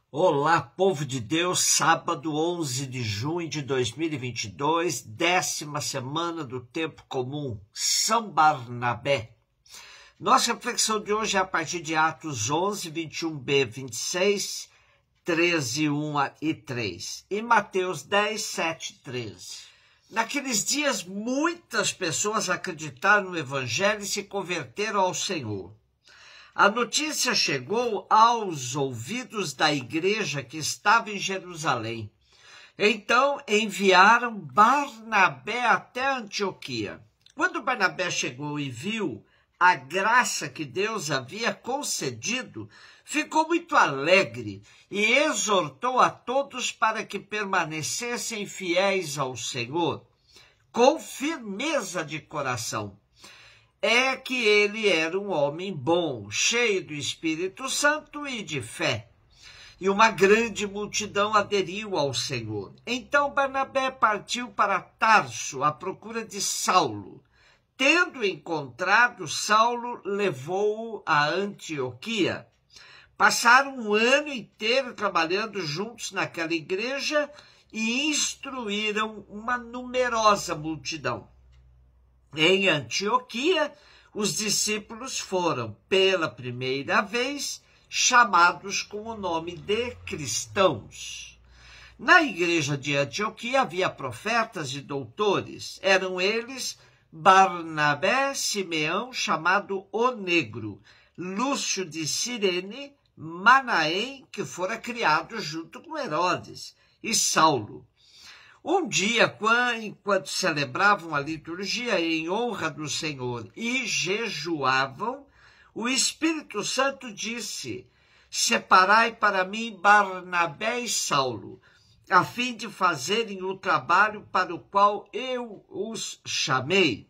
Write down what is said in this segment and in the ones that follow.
Olá, povo de Deus, sábado 11 de junho de 2022, 10ª semana do tempo comum, São Barnabé. Nossa reflexão de hoje é a partir de Atos 11, 21b, 26, 13, 1 e 3, e Mateus 10, 7, 13. Naqueles dias, muitas pessoas acreditaram no Evangelho e se converteram ao Senhor. A notícia chegou aos ouvidos da igreja que estava em Jerusalém. Então enviaram Barnabé até Antioquia. Quando Barnabé chegou e viu a graça que Deus havia concedido, ficou muito alegre e exortou a todos para que permanecessem fiéis ao Senhor, com firmeza de coração. É que ele era um homem bom, cheio do Espírito Santo e de fé. E uma grande multidão aderiu ao Senhor. Então Barnabé partiu para Tarso à procura de Saulo. Tendo encontrado Saulo, levou-o a Antioquia. Passaram um ano inteiro trabalhando juntos naquela igreja e instruíram uma numerosa multidão. Em Antioquia, os discípulos foram, pela primeira vez, chamados com o nome de cristãos. Na igreja de Antioquia havia profetas e doutores. Eram eles Barnabé, Simeão, chamado o Negro, Lúcio de Cirene, Manaém, que fora criado junto com Herodes, e Saulo. Um dia, enquanto celebravam a liturgia em honra do Senhor e jejuavam, o Espírito Santo disse: separai para mim Barnabé e Saulo, a fim de fazerem o trabalho para o qual eu os chamei.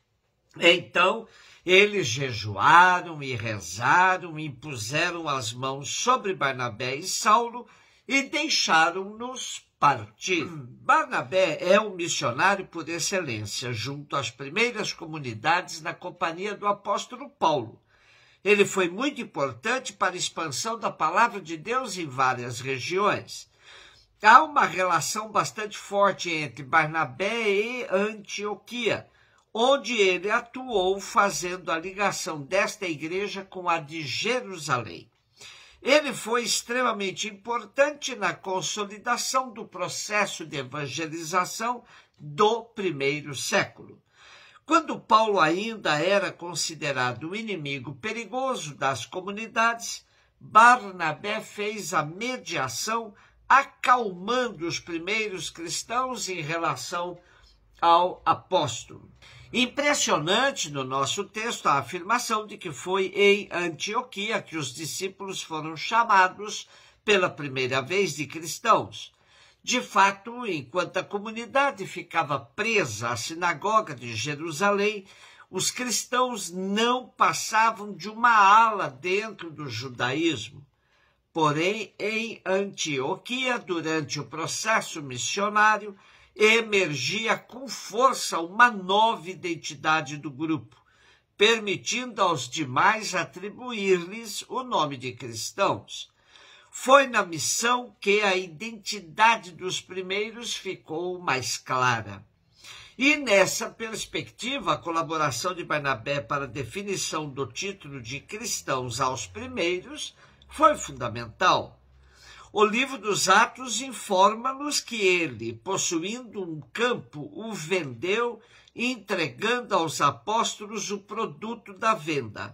Então, eles jejuaram e rezaram, impuseram as mãos sobre Barnabé e Saulo e deixaram-nos partir. Barnabé é um missionário por excelência, junto às primeiras comunidades na companhia do apóstolo Paulo. Ele foi muito importante para a expansão da palavra de Deus em várias regiões. Há uma relação bastante forte entre Barnabé e Antioquia, onde ele atuou fazendo a ligação desta igreja com a de Jerusalém. Ele foi extremamente importante na consolidação do processo de evangelização do primeiro século. Quando Paulo ainda era considerado um inimigo perigoso das comunidades, Barnabé fez a mediação, acalmando os primeiros cristãos em relação ao apóstolo. Impressionante no nosso texto a afirmação de que foi em Antioquia que os discípulos foram chamados pela primeira vez de cristãos. De fato, enquanto a comunidade ficava presa à sinagoga de Jerusalém, os cristãos não passavam de uma ala dentro do judaísmo. Porém, em Antioquia, durante o processo missionário, emergia com força uma nova identidade do grupo, permitindo aos demais atribuir-lhes o nome de cristãos. Foi na missão que a identidade dos primeiros ficou mais clara. E nessa perspectiva, a colaboração de Barnabé para a definição do título de cristãos aos primeiros foi fundamental. O livro dos Atos informa-nos que ele, possuindo um campo, o vendeu, entregando aos apóstolos o produto da venda.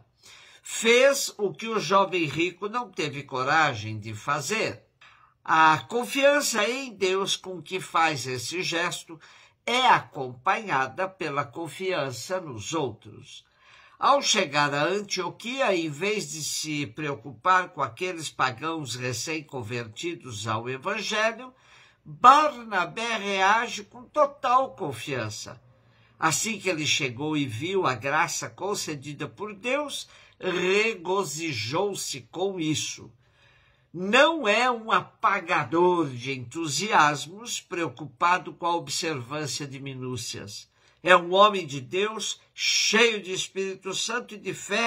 Fez o que o jovem rico não teve coragem de fazer. A confiança em Deus com que faz esse gesto é acompanhada pela confiança nos outros. Ao chegar a Antioquia, em vez de se preocupar com aqueles pagãos recém-convertidos ao Evangelho, Barnabé reage com total confiança. Assim que ele chegou e viu a graça concedida por Deus, regozijou-se com isso. Não é um apagador de entusiasmos preocupado com a observância de minúcias. É um homem de Deus, cheio de Espírito Santo e de fé,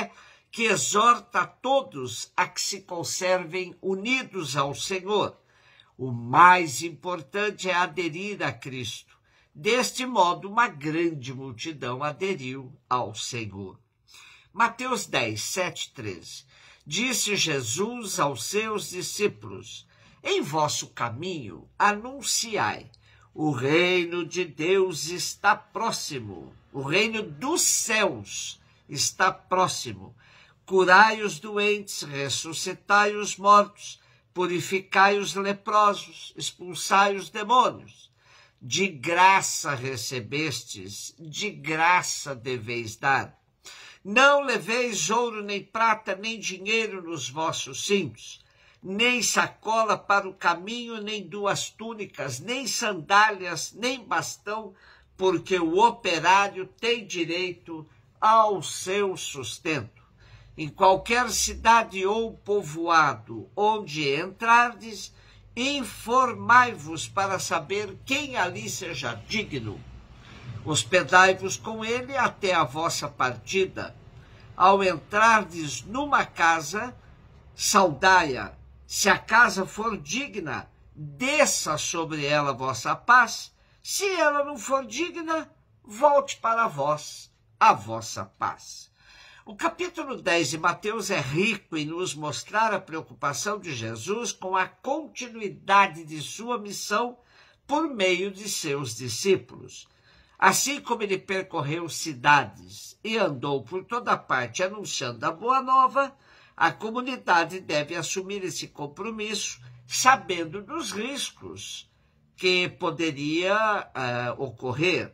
que exorta a todos a que se conservem unidos ao Senhor. O mais importante é aderir a Cristo. Deste modo, uma grande multidão aderiu ao Senhor. Mateus 10, 7, 13. Disse Jesus aos seus discípulos: em vosso caminho anunciai, o reino de Deus está próximo, o reino dos céus está próximo. Curai os doentes, ressuscitai os mortos, purificai os leprosos, expulsai os demônios. De graça recebestes, de graça deveis dar. Não leveis ouro, nem prata, nem dinheiro nos vossos cintos, nem sacola para o caminho, nem 2 túnicas, nem sandálias, nem bastão, porque o operário tem direito ao seu sustento. Em qualquer cidade ou povoado onde entrardes, informai-vos para saber quem ali seja digno. Hospedai-vos com ele até a vossa partida. Ao entrardes numa casa, saudai-a. Se a casa for digna, desça sobre ela a vossa paz. Se ela não for digna, volte para vós a vossa paz. O capítulo 10 de Mateus é rico em nos mostrar a preocupação de Jesus com a continuidade de sua missão por meio de seus discípulos. Assim como ele percorreu cidades e andou por toda parte anunciando a boa nova, a comunidade deve assumir esse compromisso, sabendo dos riscos que poderia ocorrer.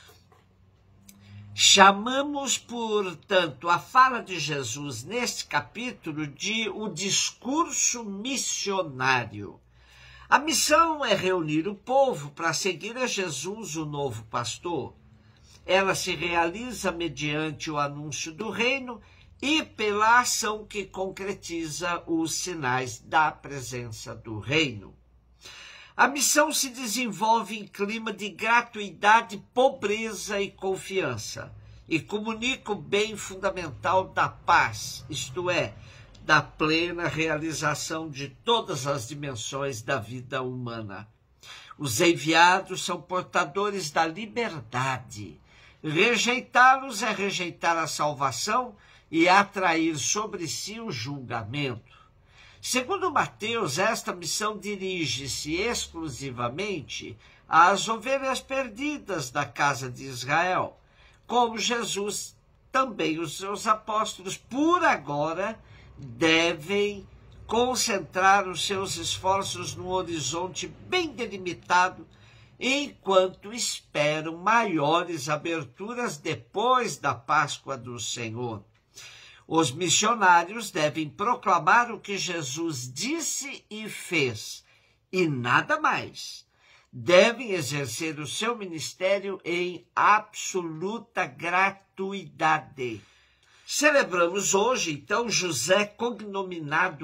Chamamos, portanto, a fala de Jesus neste capítulo de o discurso missionário. A missão é reunir o povo para seguir a Jesus, o novo pastor. Ela se realiza mediante o anúncio do reino e pela ação que concretiza os sinais da presença do reino. A missão se desenvolve em clima de gratuidade, pobreza e confiança, e comunica o bem fundamental da paz, isto é, da plena realização de todas as dimensões da vida humana. Os enviados são portadores da liberdade. Rejeitá-los é rejeitar a salvação e atrair sobre si o julgamento. Segundo Mateus, esta missão dirige-se exclusivamente às ovelhas perdidas da casa de Israel, como Jesus, também os seus apóstolos, por agora, devem concentrar os seus esforços num horizonte bem delimitado, enquanto esperam maiores aberturas depois da Páscoa do Senhor. Os missionários devem proclamar o que Jesus disse e fez, e nada mais. Devem exercer o seu ministério em absoluta gratuidade. Celebramos hoje, então, José cognominado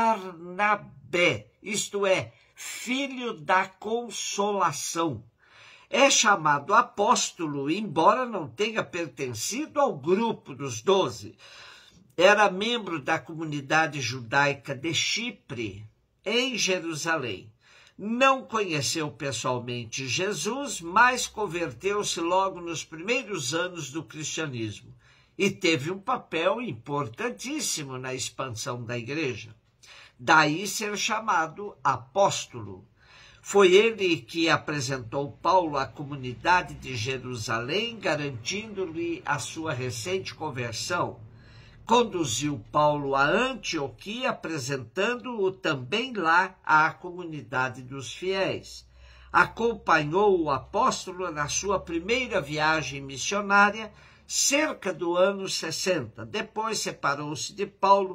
Barnabé, isto é, filho da consolação. É chamado apóstolo, embora não tenha pertencido ao grupo dos 12. Era membro da comunidade judaica de Chipre, em Jerusalém. Não conheceu pessoalmente Jesus, mas converteu-se logo nos primeiros anos do cristianismo e teve um papel importantíssimo na expansão da igreja. Daí ser chamado apóstolo. Foi ele que apresentou Paulo à comunidade de Jerusalém, garantindo-lhe a sua recente conversão. Conduziu Paulo a Antioquia, apresentando-o também lá à comunidade dos fiéis. Acompanhou o apóstolo na sua primeira viagem missionária, cerca do ano 60. Depois separou-se de Paulo,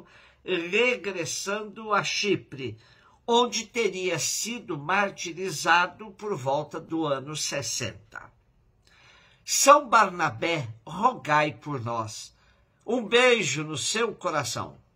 regressando a Chipre, onde teria sido martirizado por volta do ano 60. São Barnabé, rogai por nós. Um beijo no seu coração.